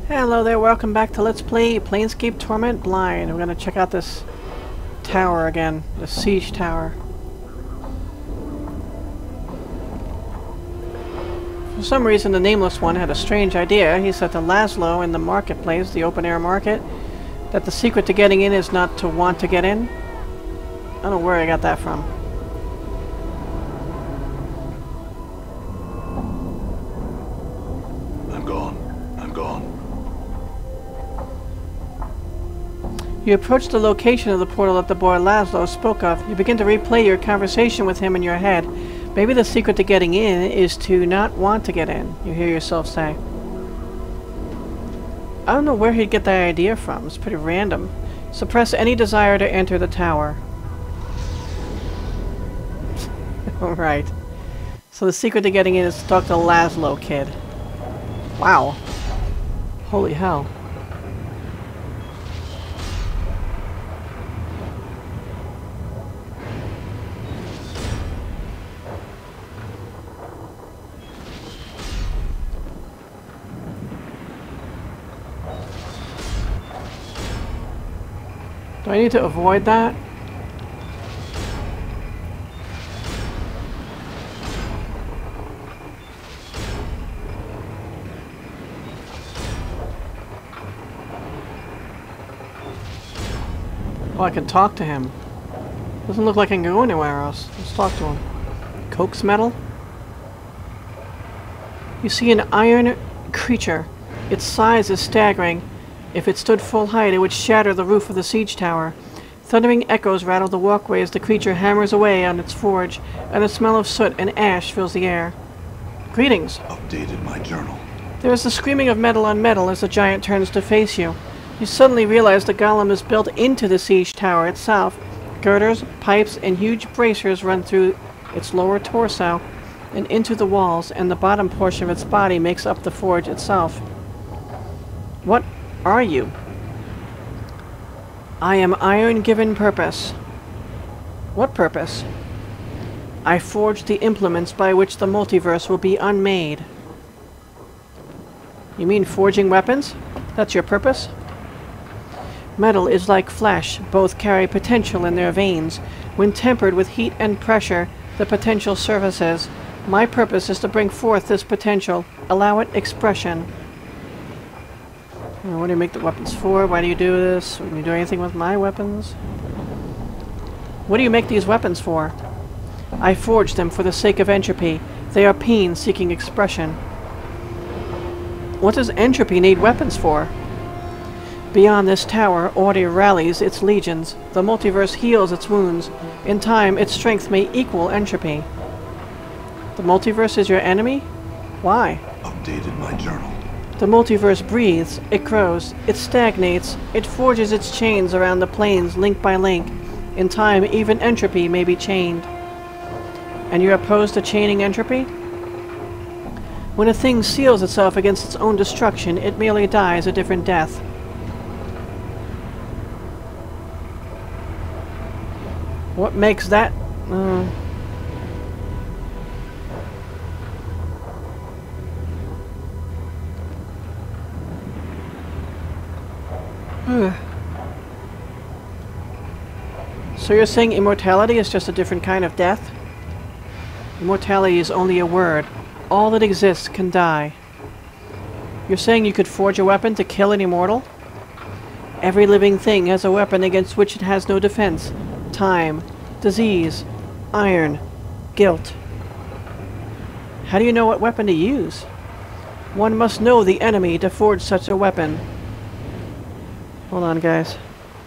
Hello there, welcome back to Let's Play Planescape Torment Blind. We're gonna check out this tower again, the siege tower. For some reason the Nameless One had a strange idea. He said to Laszlo in the marketplace, the open-air market, that the secret to getting in is not to want to get in. I don't know where I got that from. I'm gone. You approach the location of the portal that the boy Laszlo spoke of. You begin to replay your conversation with him in your head. Maybe the secret to getting in is to not want to get in, you hear yourself say. I don't know where he'd get that idea from. It's pretty random. Suppress any desire to enter the tower. Alright. So the secret to getting in is to talk to Laszlo, kid. Wow. Holy hell. Do I need to avoid that? Oh, I can talk to him. Doesn't look like I can go anywhere else. Let's talk to him. Coax metal? You see an iron creature. Its size is staggering. If it stood full height, it would shatter the roof of the siege tower. Thundering echoes rattle the walkway as the creature hammers away on its forge, and the smell of soot and ash fills the air. Greetings. Updated my journal. There is the screaming of metal on metal as the giant turns to face you. You suddenly realize the golem is built into the siege tower itself. Girders, pipes, and huge bracers run through its lower torso and into the walls, and the bottom portion of its body makes up the forge itself. What are you? I am iron given purpose. What purpose? I forged the implements by which the multiverse will be unmade. You mean forging weapons? That's your purpose? Metal is like flesh. Both carry potential in their veins. When tempered with heat and pressure, the potential surfaces. My purpose is to bring forth this potential. Allow it expression. What do you make the weapons for? Why do you do this? Can you do anything with my weapons? What do you make these weapons for? I forged them for the sake of entropy. They are pain seeking expression. What does entropy need weapons for? Beyond this tower, order rallies its legions. The multiverse heals its wounds. In time, its strength may equal entropy. The multiverse is your enemy? Why? Updated my journal. The multiverse breathes, it grows, it stagnates, it forges its chains around the planes link by link. In time, even entropy may be chained. And you're opposed to chaining entropy? When a thing seals itself against its own destruction, it merely dies a different death. What makes that... So you're saying immortality is just a different kind of death? Immortality is only a word. All that exists can die. You're saying you could forge a weapon to kill an immortal? Every living thing has a weapon against which it has no defense. Time, disease, iron, guilt. How do you know what weapon to use? One must know the enemy to forge such a weapon. Hold on, guys.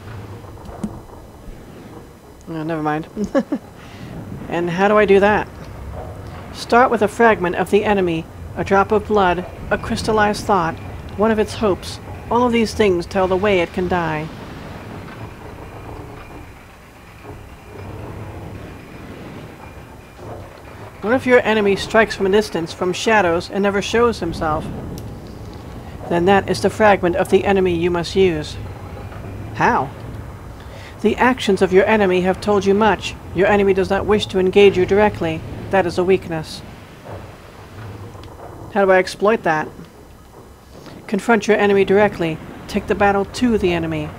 Oh, never mind. And how do I do that? Start with a fragment of the enemy, a drop of blood, a crystallized thought, one of its hopes. All of these things tell the way it can die. What if your enemy strikes from a distance, from shadows, and never shows himself? Then that is the fragment of the enemy you must use. How? The actions of your enemy have told you much. Your enemy does not wish to engage you directly. That is a weakness. How do I exploit that? Confront your enemy directly. Take the battle to the enemy.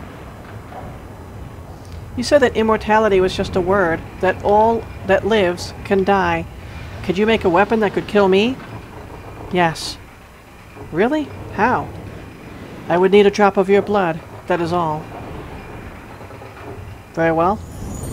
You said that immortality was just a word, that all that lives can die. Could you make a weapon that could kill me? Yes. Really? How? I would need a drop of your blood, that is all. Very well.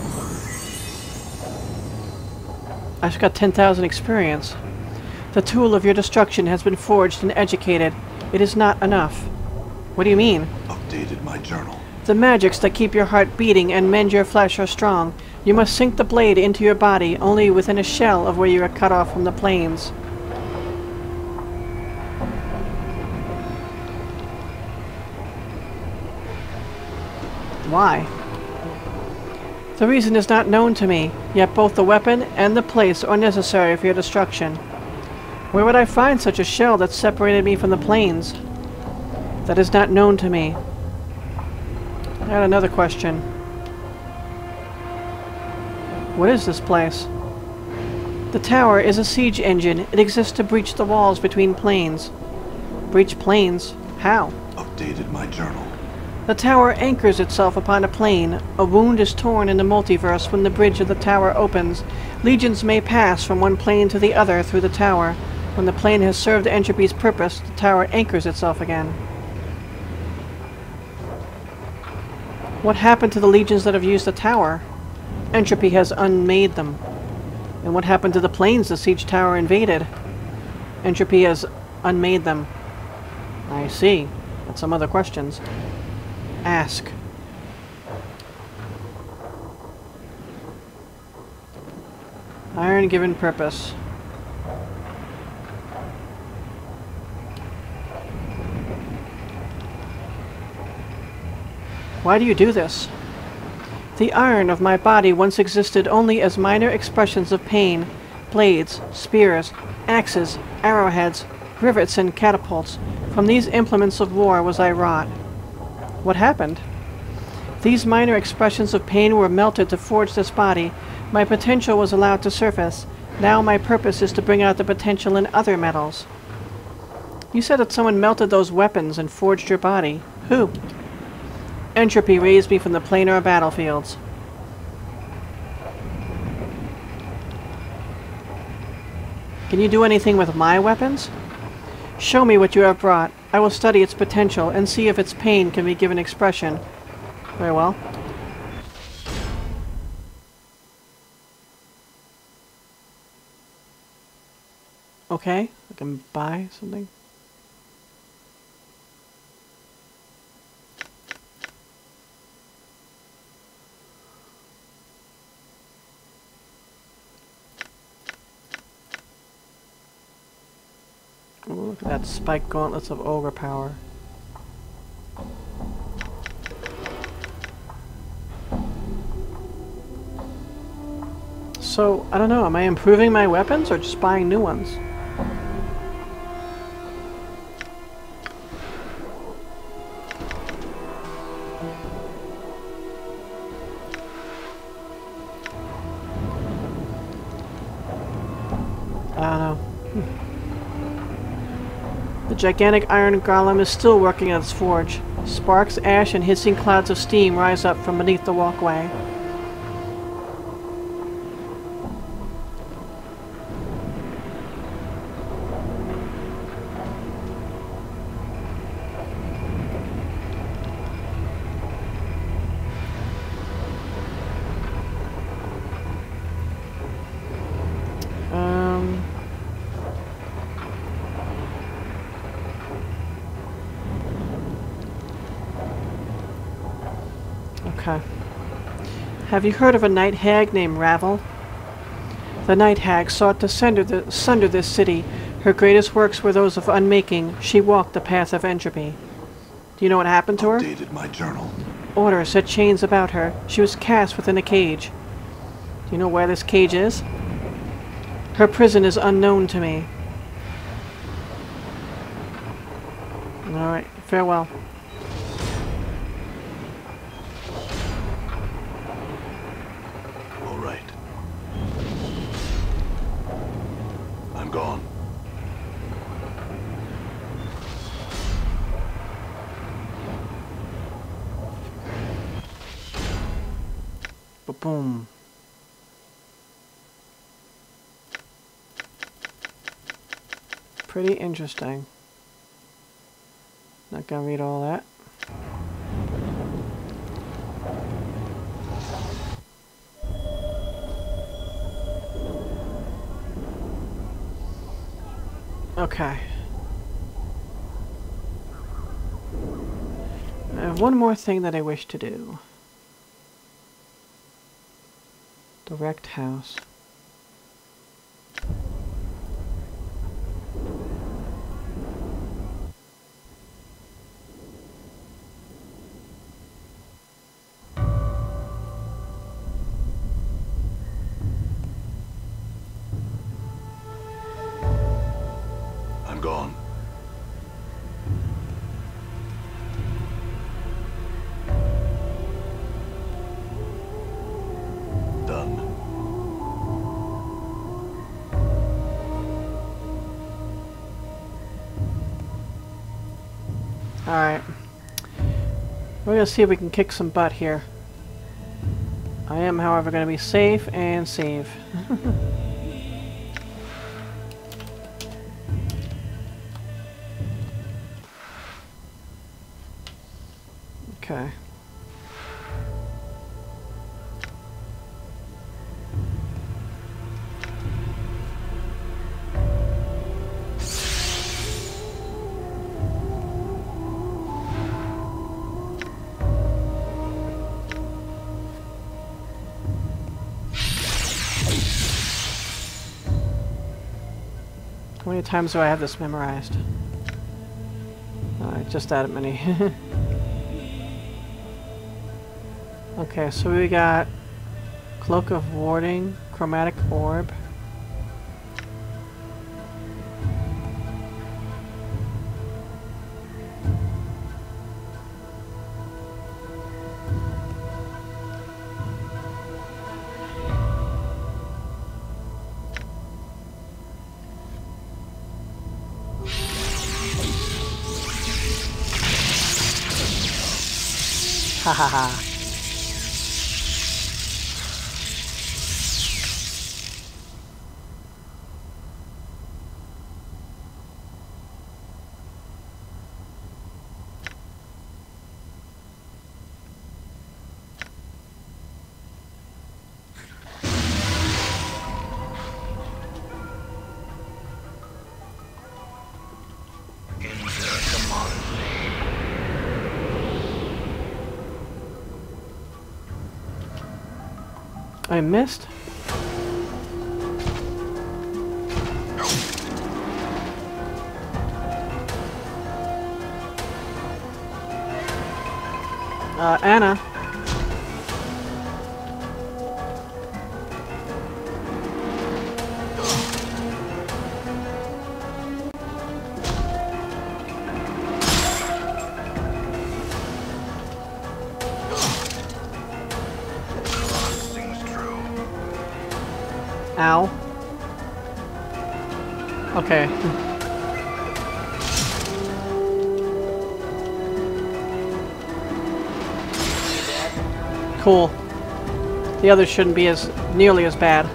I've got 10,000 experience. The tool of your destruction has been forged and educated. It is not enough. What do you mean? Updated my journal. The magics that keep your heart beating and mend your flesh are strong. You must sink the blade into your body only within a shell of where you are cut off from the planes. Why? The reason is not known to me, yet both the weapon and the place are necessary for your destruction. Where would I find such a shell that separated me from the planes? That is not known to me. I had another question. What is this place? The tower is a siege engine. It exists to breach the walls between planes. Breach planes? How? Updated my journal. The tower anchors itself upon a plane. A wound is torn in the multiverse when the bridge of the tower opens. Legions may pass from one plane to the other through the tower. When the plane has served Entropy's purpose, the tower anchors itself again. What happened to the legions that have used the tower? Entropy has unmade them. And what happened to the planes the siege tower invaded? Entropy has unmade them. I see. But some other questions. Ask. Iron given purpose. Why do you do this? The iron of my body once existed only as minor expressions of pain. Blades, spears, axes, arrowheads, rivets, and catapults. From these implements of war was I wrought. What happened? These minor expressions of pain were melted to forge this body. My potential was allowed to surface. Now my purpose is to bring out the potential in other metals. You said that someone melted those weapons and forged your body. Who? Entropy raised me from the planar battlefields. Can you do anything with my weapons? Show me what you have brought. I will study its potential and see if its pain can be given expression. Very well. Okay, I can buy something. Oh, look at that spike gauntlets of ogre power. So, I don't know, am I improving my weapons or just buying new ones? I don't know. The gigantic iron golem is still working at its forge. Sparks, ash, and hissing clouds of steam rise up from beneath the walkway. Okay. Have you heard of a night hag named Ravel? The night hag sought to sunder this city. Her greatest works were those of unmaking. She walked the path of entropy. Do you know what happened to her? Updated my journal. Order set chains about her. She was cast within a cage. Do you know where this cage is? Her prison is unknown to me. Alright, farewell. All right. I'm gone. Boom. Pretty interesting. Not gonna read all that. Okay. I have one more thing that I wish to do. Direct house. I'm gone. Done. Alright. We're gonna see if we can kick some butt here. I am, however, gonna be safe and save. Okay. How many times do I have this memorized? Alright, just that many. Okay, so we got Cloak of Warding, Chromatic Orb. Ha ha ha. I missed? Anna. Ow. Okay. Cool. The others shouldn't be as nearly as bad.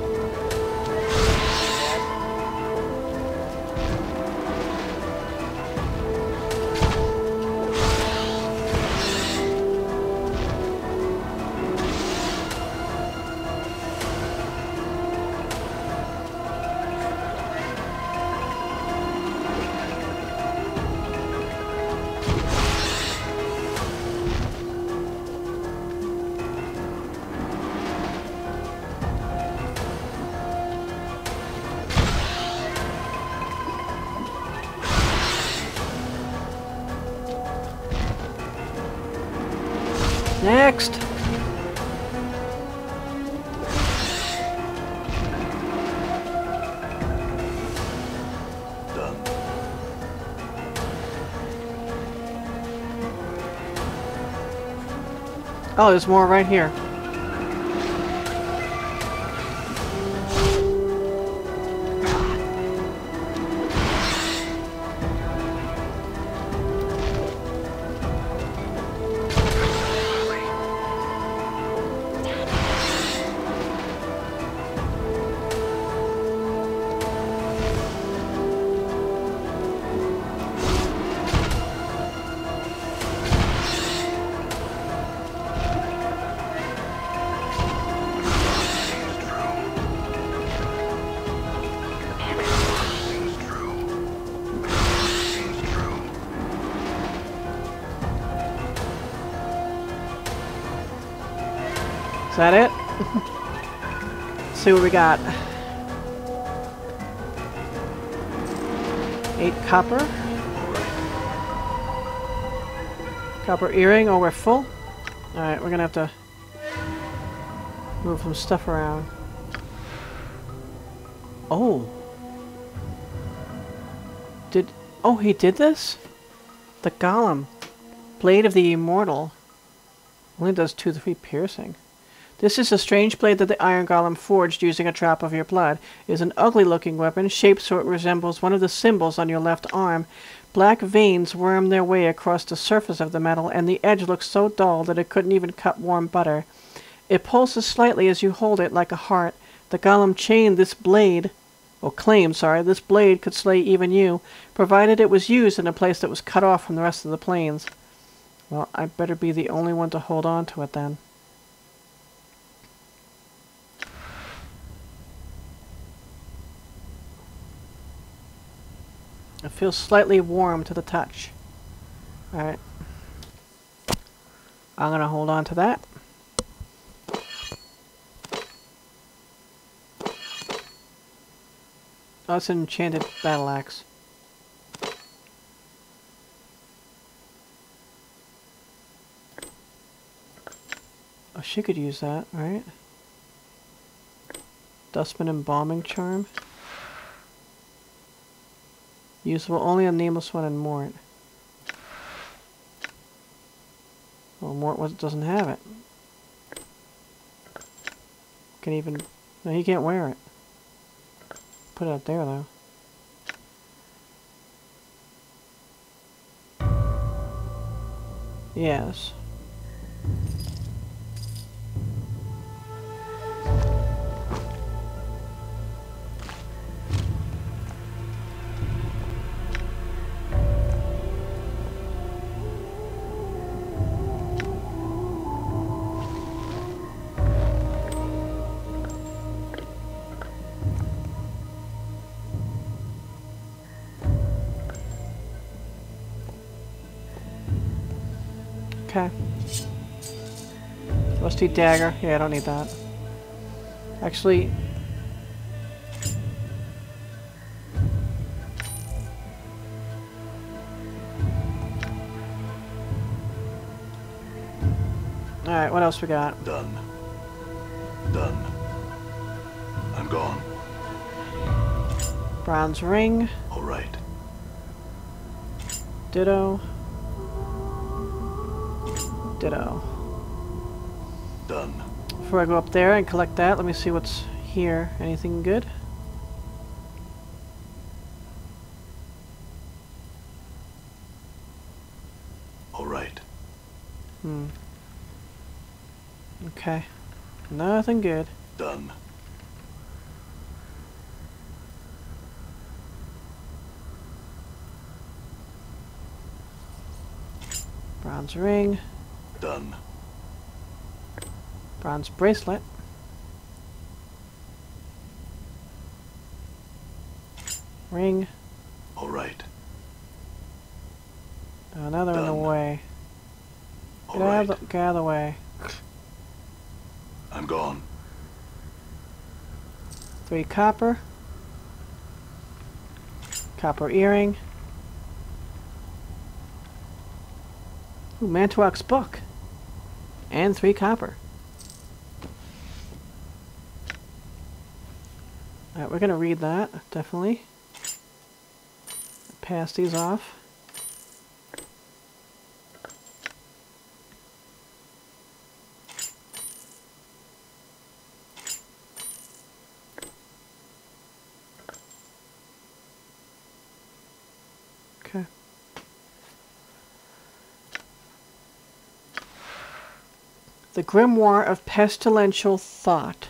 Next! Done. Oh, there's more right here. Is that it? Let's see what we got. 8 copper. Copper earring. Oh, we're full? Alright, we're gonna have to move some stuff around. Oh. Oh, he did this? The Golem. Blade of the Immortal. Only does 2-3 piercing. This is a strange blade that the Iron Golem forged using a drop of your blood. It is an ugly-looking weapon, shaped so it resembles one of the symbols on your left arm. Black veins worm their way across the surface of the metal, and the edge looks so dull that it couldn't even cut warm butter. It pulses slightly as you hold it, like a heart. The Golem claimed this blade could slay even you, provided it was used in a place that was cut off from the rest of the plains. Well, I better be the only one to hold on to it then. It feels slightly warm to the touch. Alright. I'm gonna hold on to that. Oh, it's an enchanted battle axe. Oh, she could use that, right? Dustman Embalming Charm. Usable only on Nameless One and Mort. Well, Mort doesn't have it. Can even... No, he can't wear it. Put it out there, though. Yes. Okay. Rusty dagger. Yeah, I don't need that. Actually... Alright, what else we got? Done. Done. I'm gone. Bronze ring. All right. Ditto. Ditto. Done. Before I go up there and collect that, let me see what's here. Anything good? All right. Okay. Nothing good. Done. Bronze ring. Done. Bronze bracelet. Ring. All right. Oh, now they're in the Done. way. All Get right. out of the way. I'm gone. 3 copper. Copper earring. Ooh, Mantuok's book. And 3 copper. Alright, we're gonna read that, definitely. Pass these off. Okay. The Grimoire of Pestilential Thought.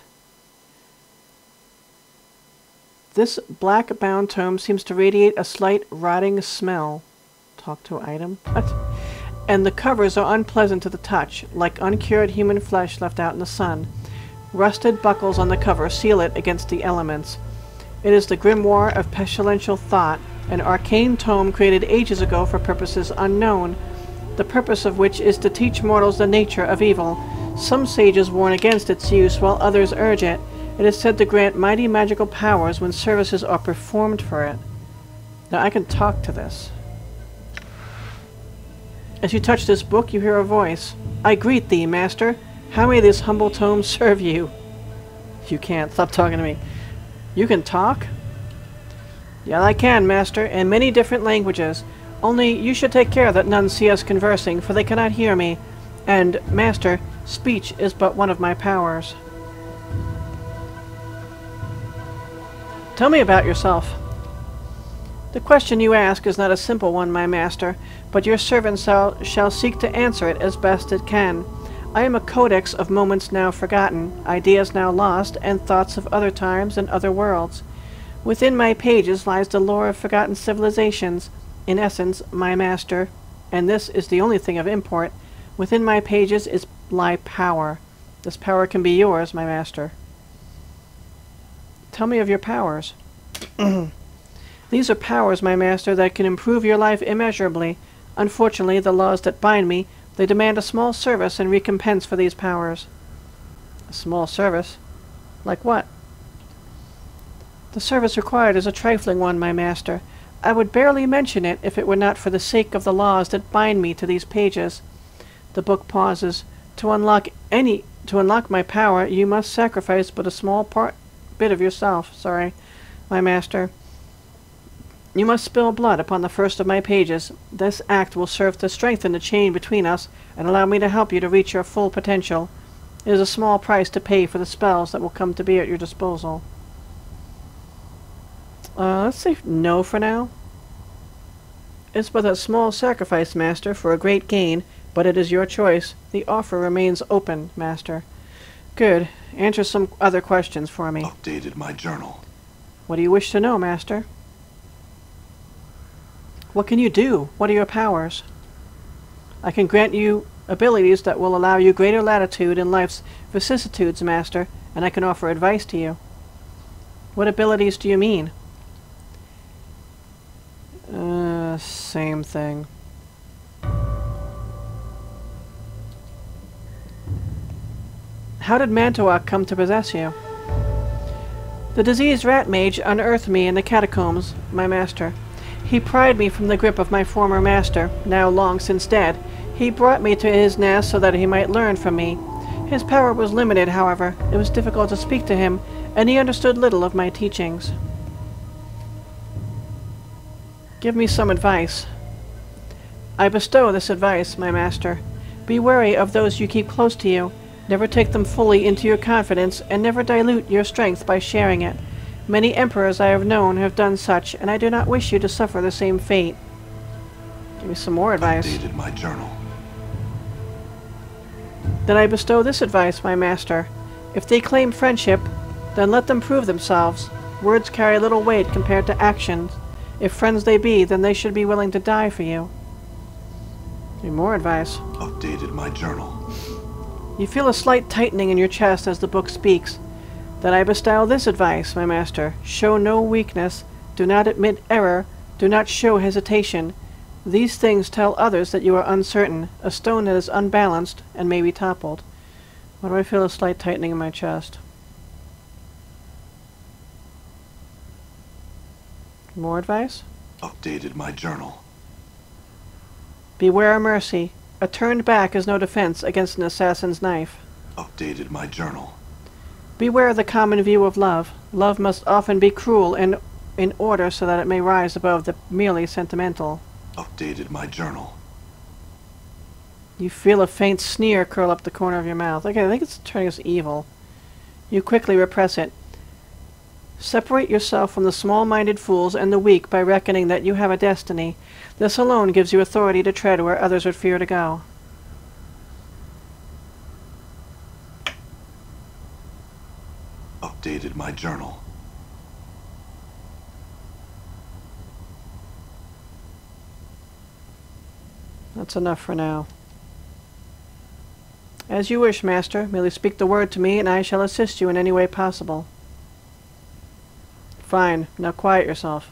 This black-bound tome seems to radiate a slight rotting smell. Talk to item? What? And the covers are unpleasant to the touch, like uncured human flesh left out in the sun. Rusted buckles on the cover seal it against the elements. It is the Grimoire of Pestilential Thought, an arcane tome created ages ago for purposes unknown, the purpose of which is to teach mortals the nature of evil. Some sages warn against its use while others urge it. It is said to grant mighty magical powers when services are performed for it. Now I can talk to this. As you touch this book, you hear a voice. I greet thee, master. How may this humble tome serve you? You can't. Stop talking to me. You can talk? Yeah, I can, master, in many different languages. Only you should take care that none see us conversing, for they cannot hear me. And, master, speech is but one of my powers. Tell me about yourself. The question you ask is not a simple one, my master, but your servant shall seek to answer it as best it can. I am a codex of moments now forgotten, ideas now lost, and thoughts of other times and other worlds. Within my pages lies the lore of forgotten civilizations. In essence, my master, and this is the only thing of import, within my pages lie power. This power can be yours, my master. Tell me of your powers. These are powers, my master, that can improve your life immeasurably. Unfortunately, the laws that bind me, they demand a small service in recompense for these powers. A small service? Like what? The service required is a trifling one, my master. I would barely mention it if it were not for the sake of the laws that bind me to these pages. The book pauses. To unlock my power, you must sacrifice but a small bit of yourself, my master. You must spill blood upon the first of my pages. This act will serve to strengthen the chain between us and allow me to help you to reach your full potential. It is a small price to pay for the spells that will come to be at your disposal. Let's say no for now. It's but a small sacrifice, master, for a great gain, but it is your choice. The offer remains open, master. Good. Answer some other questions for me. Updated my journal. What do you wish to know, master? What can you do? What are your powers? I can grant you abilities that will allow you greater latitude in life's vicissitudes, master, and I can offer advice to you. What abilities do you mean? Same thing. How did Mantuok come to possess you? The diseased rat mage unearthed me in the catacombs, my master. He pried me from the grip of my former master, now long since dead. He brought me to his nest so that he might learn from me. His power was limited, however. It was difficult to speak to him, and he understood little of my teachings. Give me some advice. I bestow this advice, my master. Be wary of those you keep close to you. Never take them fully into your confidence, and never dilute your strength by sharing it. Many emperors I have known have done such, and I do not wish you to suffer the same fate. Give me some more advice. Updated my journal. Then I bestow this advice, my master. If they claim friendship, then let them prove themselves. Words carry little weight compared to actions. If friends they be, then they should be willing to die for you. Give me more advice. Updated my journal. You feel a slight tightening in your chest as the book speaks. Then I bestow this advice, my master. Show no weakness. Do not admit error. Do not show hesitation. These things tell others that you are uncertain, a stone that is unbalanced and may be toppled. Why do I feel a slight tightening in my chest? More advice? Updated my journal. Beware mercy. A turned back is no defense against an assassin's knife. Updated my journal. Beware the common view of love. Love must often be cruel and in order so that it may rise above the merely sentimental. Updated my journal. You feel a faint sneer curl up the corner of your mouth. Okay, I think it's turning us evil. You quickly repress it. Separate yourself from the small-minded fools and the weak by reckoning that you have a destiny. This alone gives you authority to tread where others would fear to go. Updated my journal. That's enough for now. As you wish, master. Merely speak the word to me, and I shall assist you in any way possible. Fine. Now quiet yourself.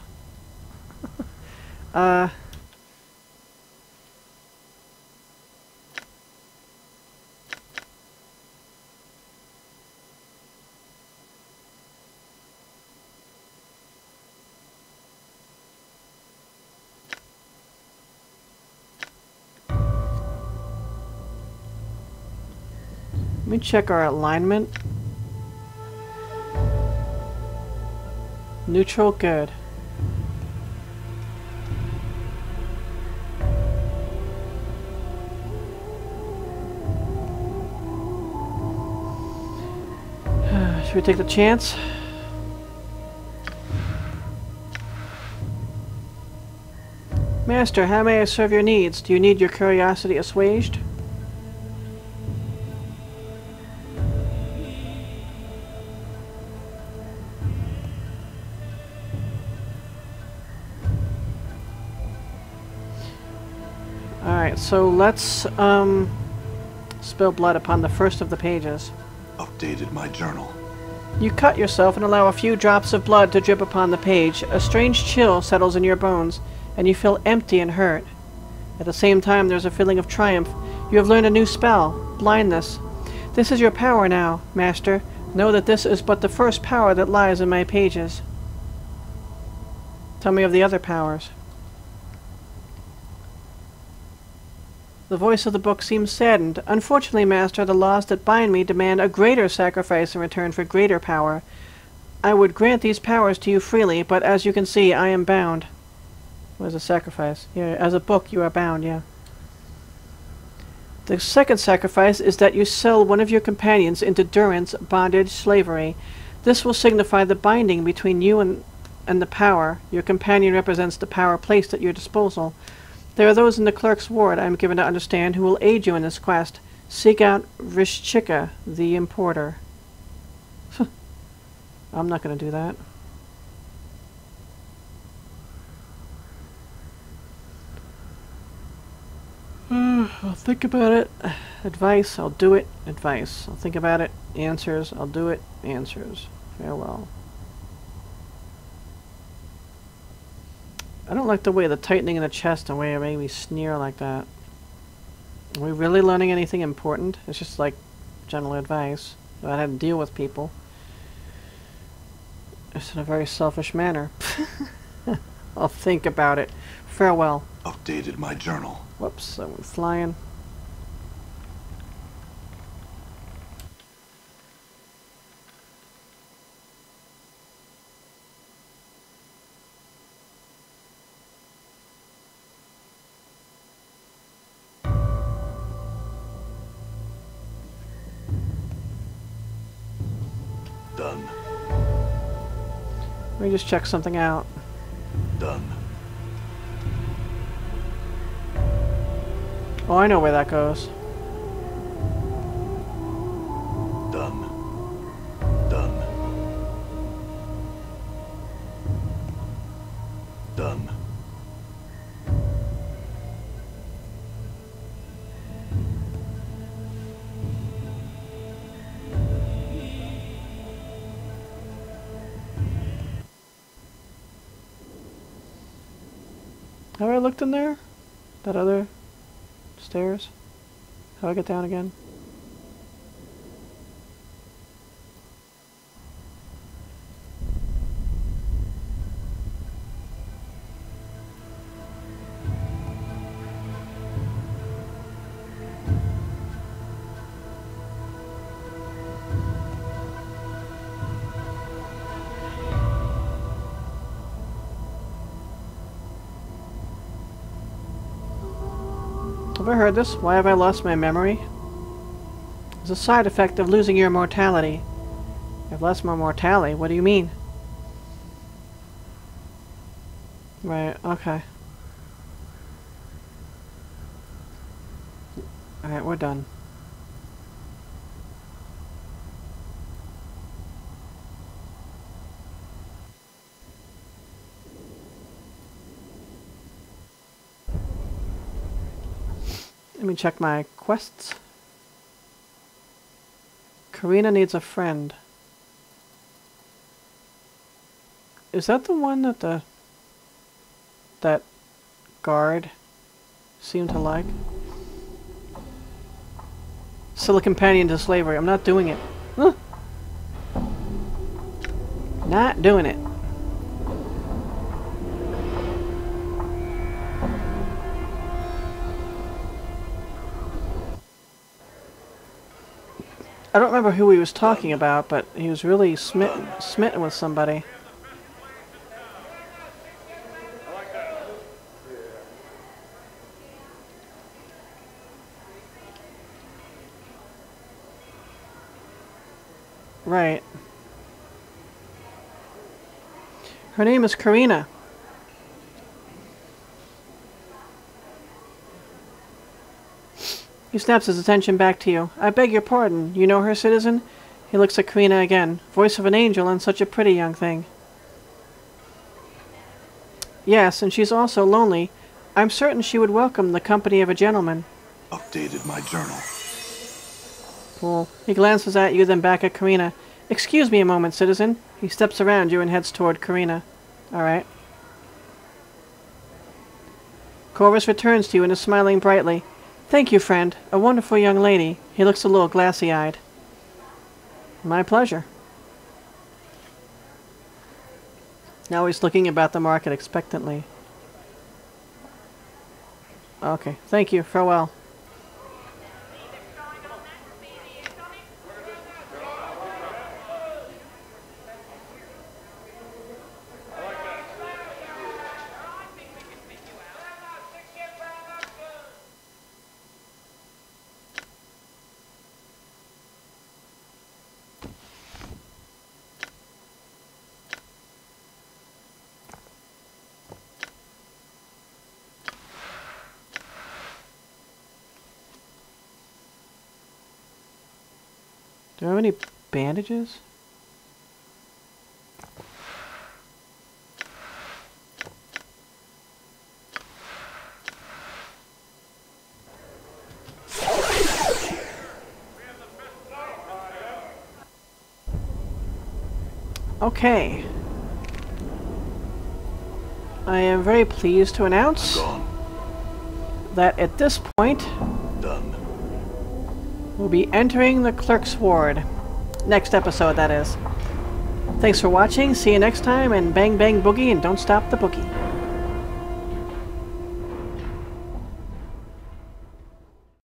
me check our alignment. Neutral, good. Should we take the chance? Master, how may I serve your needs? Do you need your curiosity assuaged? Alright, so let's spill blood upon the first of the pages. Updated my journal. You cut yourself and allow a few drops of blood to drip upon the page. A strange chill settles in your bones, and you feel empty and hurt. At the same time, there's a feeling of triumph. You have learned a new spell, blindness. This is your power now, Master. Know that this is but the first power that lies in my pages. Tell me of the other powers. The voice of the book seems saddened. Unfortunately, Master, the laws that bind me demand a greater sacrifice in return for greater power. I would grant these powers to you freely, but as you can see, I am bound. What is a sacrifice? Yeah, as a book, you are bound, yeah. The second sacrifice is that you sell one of your companions into durance, bondage, slavery. This will signify the binding between you and the power. Your companion represents the power placed at your disposal. There are those in the clerk's ward, I am given to understand, who will aid you in this quest. Seek out Rishchika, the importer. I'm not going to do that. I'll think about it. Advice, I'll do it. Advice, I'll think about it. Answers, I'll do it. Answers. Farewell. I don't like the way the tightening in the chest and the way it made me sneer like that. Are we really learning anything important? It's just like general advice about how to deal with people. It's in a very selfish manner. I'll think about it. Farewell. Updated my journal. Whoops, I went flying. Done. Let me just check something out. Done. Oh, I know where that goes. Done. Done. Done. Have I looked in there? That other stairs? How do I get down again? Have I heard this? Why have I lost my memory? It's a side effect of losing your mortality. I've lost my mortality? What do you mean? Right, okay. Alright, we're done. Let me check my quests. Karina needs a friend. Is that the one that that guard seemed to like? Still a companion to slavery. I'm not doing it. Huh. Not doing it. I don't remember who he was talking about, but he was really smitten with somebody. Right. Her name is Karina. He snaps his attention back to you. I beg your pardon. You know her, citizen? He looks at Karina again. Voice of an angel and such a pretty young thing. Yes, and she's also lonely. I'm certain she would welcome the company of a gentleman. Updated my journal. Cool. He glances at you, then back at Karina. Excuse me a moment, citizen. He steps around you and heads toward Karina. Alright. Corvus returns to you and is smiling brightly. Thank you, friend. A wonderful young lady. He looks a little glassy-eyed. My pleasure. Now he's looking about the market expectantly. Okay. Thank you. Farewell. Do I have any bandages? Okay. I am very pleased to announce that at this point, Done. we'll be entering the Clerk's Ward. Next episode, that is. Thanks for watching, see you next time, and bang bang boogie, and don't stop the boogie.